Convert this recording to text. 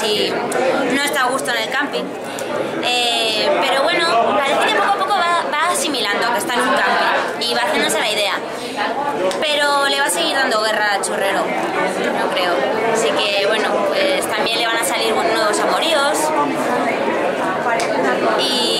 y no está a gusto en el camping. Pero bueno, parece que poco a poco va asimilando que está en un camping y va haciéndose la idea. Pero le va a seguir dando guerra al churrero, no creo. Así que bueno, pues también le van a salir nuevos amoríos. Y